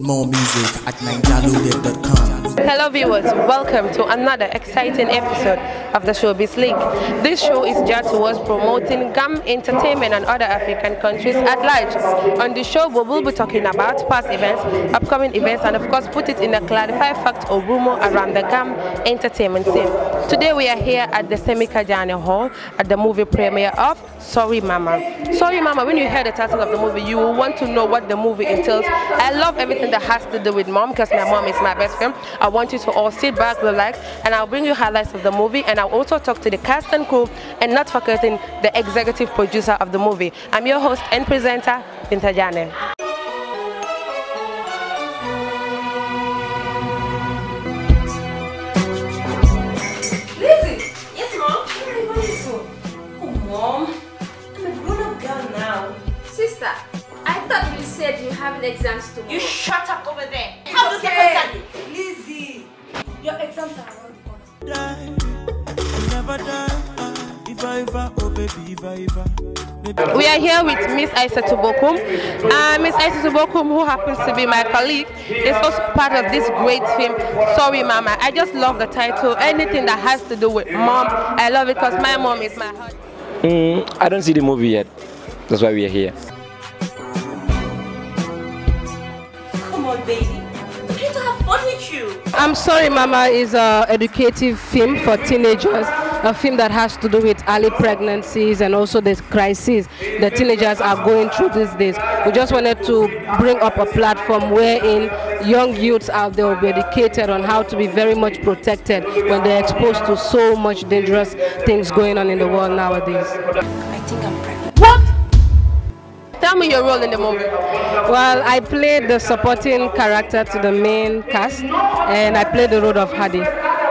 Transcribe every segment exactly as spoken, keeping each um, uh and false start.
More music at ninjaloaded dot com. Hello viewers, welcome to another exciting episode of the Showbiz League. This show is geared towards promoting G A M entertainment and other African countries at large. On the show, we will be talking about past events, upcoming events, and of course put it in a clarified fact or rumor around the G A M entertainment scene. Today we are here at the Semikajane Hall at the movie premiere of Sorry Mama. Sorry Mama, when you hear the title of the movie, you will want to know what the movie entails. I love everything that has to do with mom because my mom is my best friend. I want you to all sit back, relax, and I'll bring you highlights of the movie, and I'll also talk to the cast and crew, and not forgetting the executive producer of the movie. I'm your host and presenter, Binta Jane. Lizzie! Yes, Mom? Where are you going to? Oh, Mom. I'm a grown-up girl now. Sister, I thought you said you're having exams tomorrow. You shut up over there. It's How does okay. that you? Lizzie, your exams are around the corner. Die, never die. If I ever, oh baby, if I ever. We are here with Miss Aisa Tubokum. Uh, Miss Aisa Tubokum, who happens to be my colleague, is also part of this great film, Sorry Mama. I just love the title. Anything that has to do with mom, I love it because my mom is my heart. Mm, I don't see the movie yet. That's why we are here. Come on, baby. I'm here to have fun with you. I'm Sorry Mama is an educative film for teenagers, a film that has to do with early pregnancies and also the crises the teenagers are going through these days. We just wanted to bring up a platform wherein young youths out there will be educated on how to be very much protected when they're exposed to so much dangerous things going on in the world nowadays. I think I'm pregnant. What? Tell me your role in the movie. Well, I played the supporting character to the main cast, and I played the role of Hadi.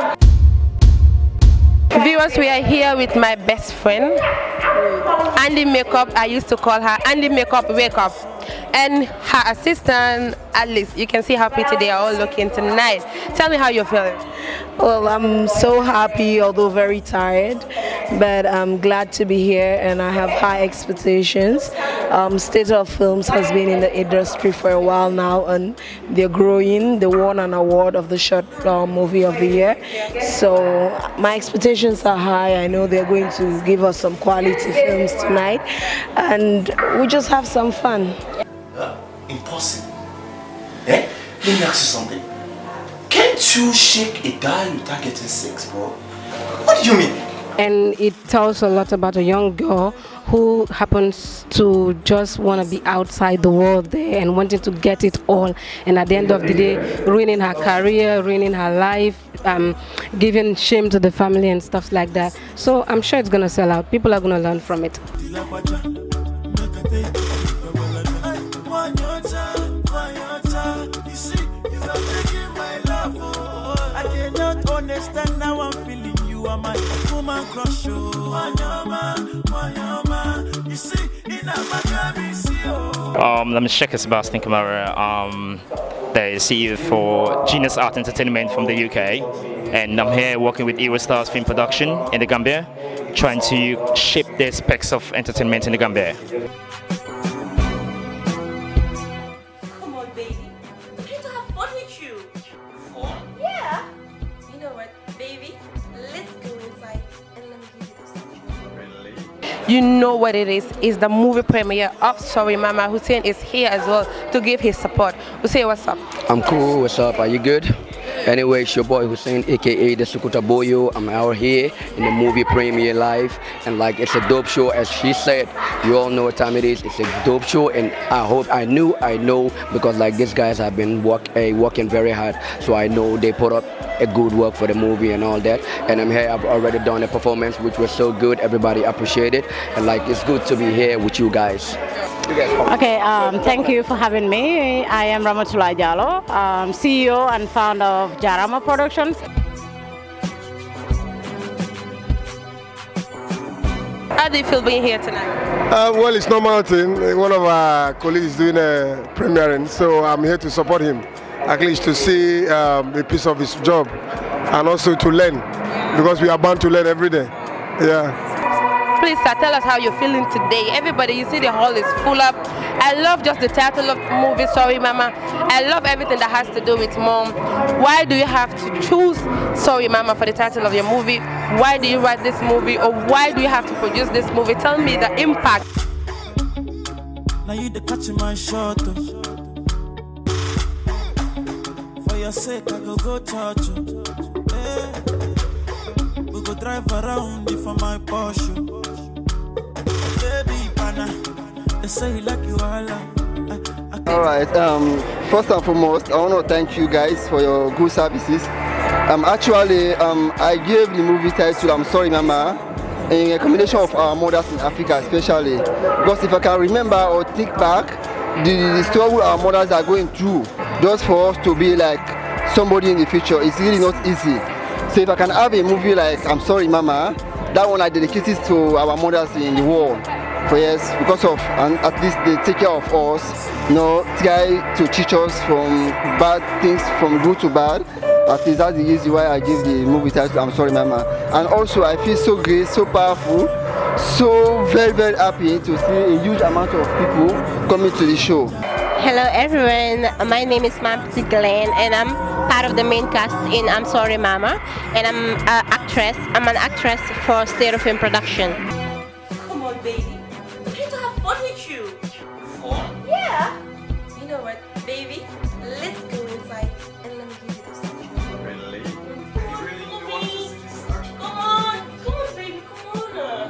Viewers, we are here with my best friend, Andy Makeup. I used to call her Andy Makeup Wake Up, and her assistant Alice. You can see how pretty they are all looking tonight. Tell me how you're feeling. Well, I'm so happy, although very tired, but I'm glad to be here, and I have high expectations. Um, State of Films has been in the industry for a while now, and they're growing. They won an award of the short uh, movie of the year, so my expectations are high. I know they're going to give us some quality films tonight, and we just have some fun. Uh, impossible. Eh? Let me ask you something. Can't you shake a guy without getting sex, bro? What do you mean? And it tells a lot about a young girl who happens to just want to be outside the world there and wanting to get it all, and at the end of the day ruining her career, ruining her life, um, giving shame to the family and stuff like that. So I'm sure it's going to sell out. People are going to learn from it. Understand now I'm feeling you are my woman crush. You see, in Um, I'm Sheikh Sebastian Kamara, um, the C E O for Genius Art Entertainment from the U K, and I'm here working with Eurostars Film Production in the Gambia, trying to shape the specs of entertainment in the Gambia. Come on, baby. I'm here to have fun with you. Fun? Yeah. You know what, baby? Let's go inside and let me give you this. You know what it is. It's the movie premiere of Sorry Mama. Hussein is here as well to give his support. Hussein, what's up? I'm cool. What's up? Are you good? Anyway, it's your boy Hussein, aka the Sukuta Boyo. I'm out here in the movie premiere live, and like it's a dope show. As she said, you all know what time it is. It's a dope show, and I hope I knew I know because like these guys have been work, uh, working very hard, so I know they put up a good work for the movie and all that. And I'm here. I've already done a performance which was so good. Everybody appreciated, and like it's good to be here with you guys. Okay, um, thank you for having me. I am Ramatullah Jallo, um, C E O and founder of Jarama Productions. How do you feel being here tonight? Uh, well, it's normal thing. One of our colleagues is doing a premiering, so I'm here to support him. At least to see um, a piece of his job and also to learn, because we are bound to learn every day. Yeah. please, sir, tell us how you're feeling today. Everybody, you see the hall is full up. I love just the title of the movie, Sorry Mama. I love everything that has to do with mom. Why do you have to choose Sorry Mama for the title of your movie? Why do you write this movie, or why do you have to produce this movie? Tell me the impact. Now you the catch my shot. For your sake, I go go church. Hey. We go drive around for my Porsche. Baby, pana, they say you like you all. All right. Um, first and foremost, I want to thank you guys for your good services. Um, actually, um, I gave the movie title "I'm Sorry Mama" in a combination of our mothers in Africa, especially because if I can remember or think back, the, the struggle our mothers are going through, just for us to be like somebody in the future, it's really not easy. So if I can have a movie like "I'm Sorry Mama," that one I dedicate it to our mothers in the world. For yes, because of, and at least they take care of us, you know, try to teach us from bad things, from good to bad. At least that's the reason why I give the movie title "I'm Sorry Mama." And also I feel so great, so powerful, so very very happy to see a huge amount of people coming to the show. Hello everyone, my name is Mampty Glenn and I'm part of the main cast in "I'm Sorry Mama," and I'm an actress. I'm an actress for Stereo Film Production. Come on, baby. I'm here to have fun with you. Fun? Yeah. You know what, baby? Let's go inside and let me give you this action. Really? You really you want to see this action? Come on, come on, baby, come on.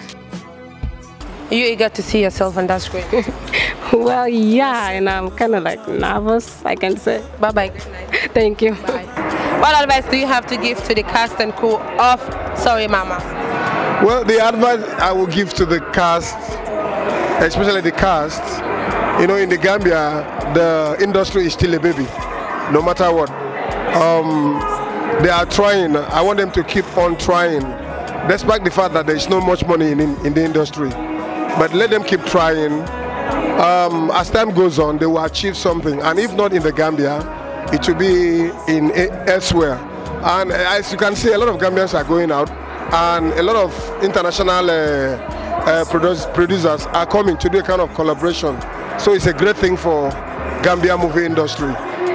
Are you eager to see yourself on that screen? Well, yeah, and I'm kind of like nervous, I can say. Bye bye. Thank you. Bye. What advice do you have to give to the cast and crew of Sorry Mama? Well, the advice I will give to the cast, especially the cast, you know, in the Gambia, the industry is still a baby, no matter what. Um, they are trying. I want them to keep on trying, despite the fact that there is not much money in, in, in the industry. But let them keep trying. Um, as time goes on, they will achieve something, and if not in the Gambia, it will be in elsewhere. And as you can see, a lot of Gambians are going out, and a lot of international uh, uh, produce, producers are coming to do a kind of collaboration. So it's a great thing for Gambia movie industry.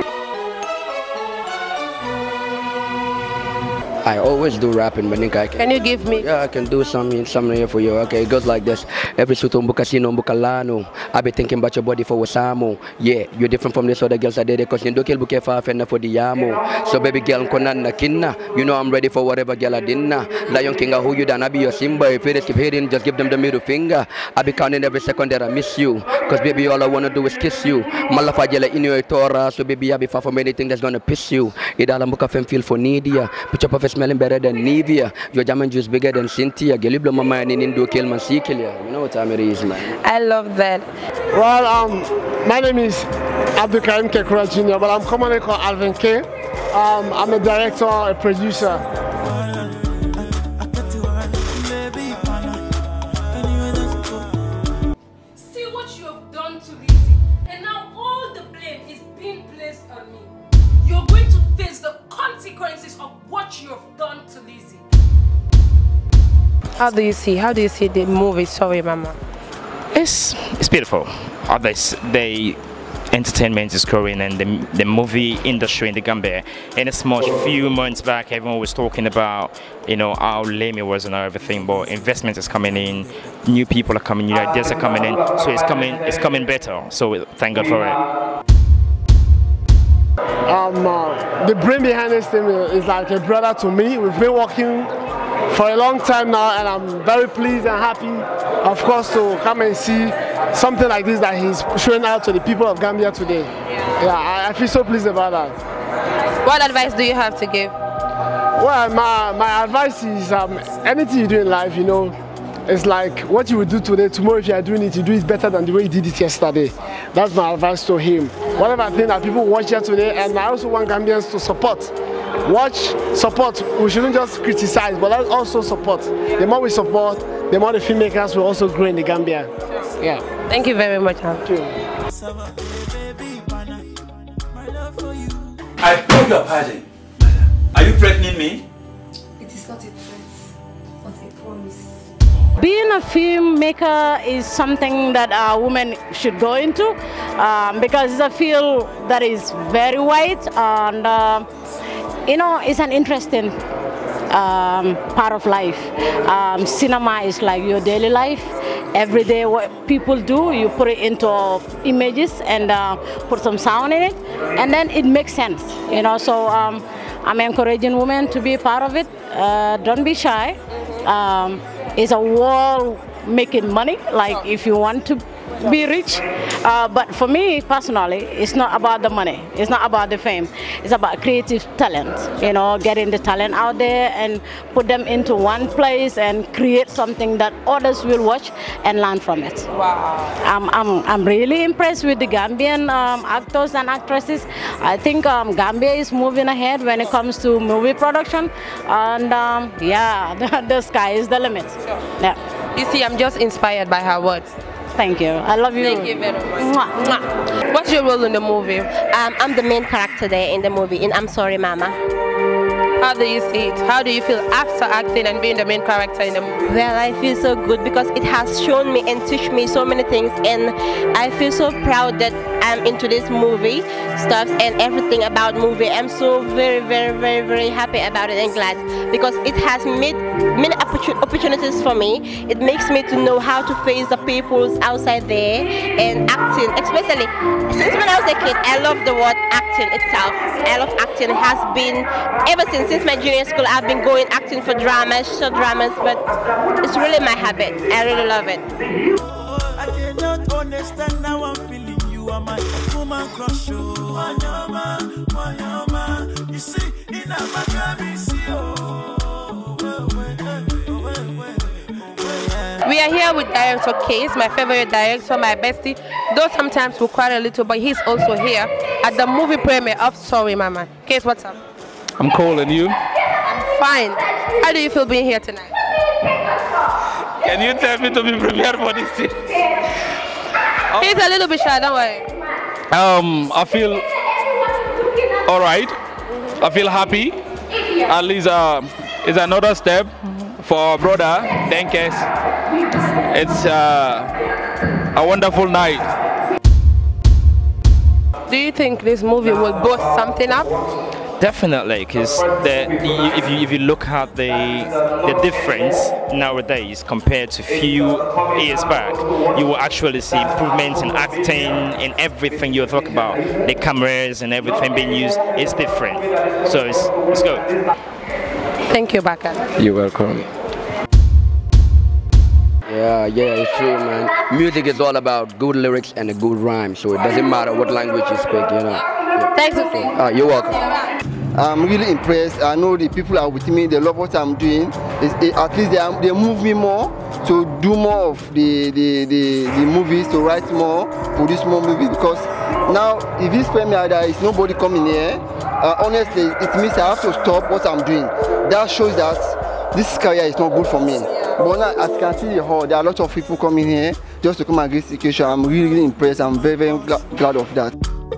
I always do rapping, but I can. Can you give me? Yeah, I can do something, something here for you. Okay, it goes like this. Every sutum bukasino bukalano. I be thinking about your body for wasamo. Yeah, you're different from this other girls I did it, cause you don't kill buke far for the yamo. So baby girl, konana kinna. You know I'm ready for whatever girl I dinna. Lion King, who you done? I be your Simba. If it is keep hitting, just give them the middle finger. I be counting every second that I miss you, cause baby all I wanna do is kiss you. Malafa jela in your tora, so baby I be far from anything that's gonna piss you. It all I'm fem feel for needia. Put your perfect smelling better than Nivea. Your German juice bigger than Cynthia. Girl, you blow my mind in Indo kill man see kill ya. You know what time it is, man. I love that. Well, um, my name is Abdul Karim Kekura Junior, but I'm commonly called Alvin K. Um, I'm a director, a producer. See what you have done to Lizzie, and now all the blame is being placed on me. You're going to face the consequences of what you have done to Lizzie. How do you see? How do you see the movie Sorry Mama? It's it's beautiful. Uh, they, they entertainment is growing, and the, the movie industry in the Gambia. And it's much few months back, everyone was talking about, you know, how lame it was and everything. But investment is coming in, new people are coming, new ideas are coming in, so it's coming, it's coming better. So thank God for it. Um, uh, the brain behind this thing is like a brother to me. We've been working for a long time now, and I'm very pleased and happy, of course, to come and see something like this that he's showing out to the people of Gambia today. Yeah, I, I feel so pleased about that. What advice do you have to give? Well, my, my advice is um, anything you do in life, you know, it's like what you will do today, tomorrow if you are doing it, you do it better than the way you did it yesterday. That's my advice to him. Whatever thing that people watch here today, and I also want Gambians to support. Watch, support. We shouldn't just criticize, but let's also support. The more we support, the more the filmmakers will also grow in the Gambia. Yeah. Thank you very much. Thank you. I beg your pardon. Are you threatening me? It is not a threat, but a promise. Being a filmmaker is something that a woman should go into um, because it's a field that is very wide and uh, you know, it's an interesting um, part of life. Um, cinema is like your daily life. Every day what people do, you put it into images and uh, put some sound in it, and then it makes sense, you know. So um, I'm encouraging women to be a part of it. Uh, don't be shy. Um, it's a world making money, like if you want to be rich. Uh, but for me personally, it's not about the money. It's not about the fame. It's about creative talent, you know, getting the talent out there and put them into one place and create something that others will watch and learn from it. Wow. I'm, I'm, I'm really impressed with the Gambian um, actors and actresses. I think um, Gambia is moving ahead when it comes to movie production. And um, yeah, the, the sky is the limit. Sure. Yeah. You see, I'm just inspired by her words. Thank you. I love you. Thank you very much. Mwah. Mwah. What's your role in the movie? Um, I'm the main character there in the movie, in I'm Sorry Mama. How do you see it? How do you feel after acting and being the main character in the movie? Well, I feel so good because it has shown me and teach me so many things, and I feel so proud that I'm into this movie stuff and everything about movie. I'm so very, very, very, very happy about it and glad because it has made many opportunities for me. It makes me to know how to face the people outside there and acting, especially since when I was a kid. I love the word acting itself. I love acting. It has been ever since since my junior school. I've been going acting for dramas, short dramas, but it's really my habit. I really love it. I cannot understand how I'm feeling. You are my woman crush. You see, in We are here with Director Case, my favorite director, my bestie. Though sometimes we cry a little, but he's also here at the movie premiere of Sorry Mama. Case, what's up? I'm cool, and you? I'm fine. How do you feel being here tonight? Can you tell me to be prepared for this thing? He's a little bit shy, don't worry. Um, I feel all right. I feel happy. At least uh, it's another step for our brother, Denkes. It's uh, a wonderful night. Do you think this movie will boost something up? Definitely, because if you if you look at the the difference nowadays compared to a few years back, you will actually see improvements in acting, in everything you talk about. The cameras and everything being used is different, so it's it's good. Thank you, Baka. You're welcome. Yeah, yeah, it's true, man. Music is all about good lyrics and a good rhyme, so it doesn't matter what language you speak, you know. Thanks, Uzi. Uh, you're welcome. I'm really impressed. I know the people are with me. They love what I'm doing. It's, it, at least they, are, they move me more to do more of the, the, the, the movies, to write more, produce more movies. Because now, if this premiere there is nobody coming here, uh, honestly, it means I have to stop what I'm doing. That shows that this career is not good for me. But now, as you can see the hall, there are a lot of people coming here just to come and get education. I'm really, really impressed. I'm very, very gl glad of that.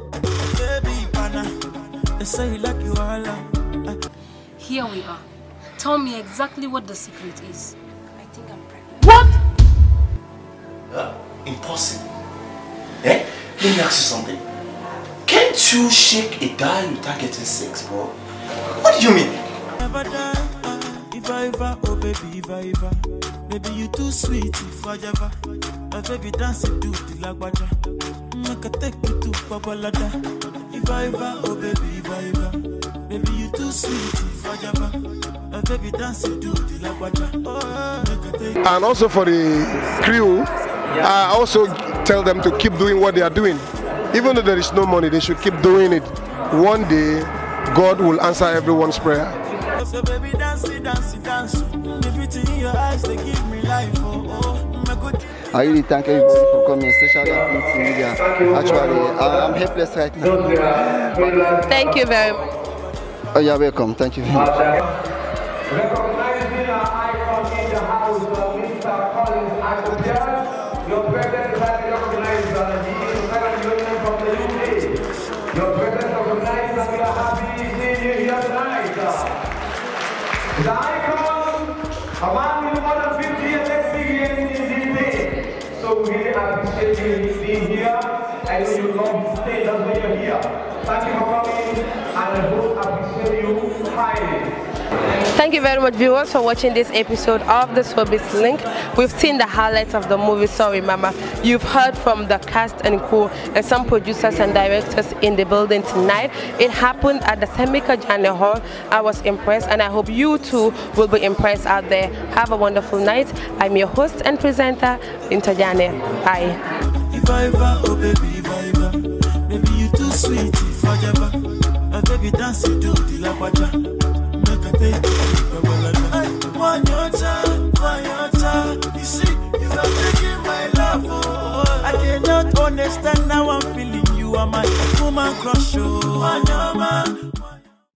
Here we are. Tell me exactly what the secret is. I think I'm pregnant. What? Uh, impossible. Eh? Let me ask you something. Can't you shake a die without getting sex, bro? What do you mean? Never die. If I ever, oh baby, if I ever. Baby, you too sweet, if I ever. My baby dance it to the lagwaja. Make a take you to Babalada. If I ever, oh baby, if I ever. Baby, you too sweet, if I ever. My baby dance it to the lagwaja. Oh, And also for the crew, I also tell them to keep doing what they are doing. Even though there is no money, they should keep doing it. One day, God will answer everyone's prayer. So baby, dance, dance, dance. The beauty in your eyes, they give me life. Oh, oh. I really thank everybody for coming, especially at media. Actually, I'm helpless right now. Thank you very much. Oh, you're welcome. Thank you very much. Recognizing our icon in the house, uh, Mister Collins Akujia. Your presence is recognized, uh, he is a fellow union from the U K. Your presence recognized, and we are happy seeing you here tonight. The icon, a man with more than fifty years experience. appreciate you being here. I know you love to stay, that's why you're here. Thank you for coming, and I both appreciate you highly. Thank you very much, viewers, for watching this episode of the Showbiz Link. We've seen the highlights of the movie Sorry Mama. You've heard from the cast and crew and some producers and directors in the building tonight. It happened at the Semika Jane Hall. I was impressed, and I hope you too will be impressed out there. Have a wonderful night. I'm your host and presenter, Binta Jane. Bye. If I ever, oh baby, if I ever, baby you too sweet, if I ever, oh baby dance you do the labaja. One your time, one your time. You see, you are taking my love. Oh, I cannot understand now. I'm feeling you are my woman crush. Oh, one your man.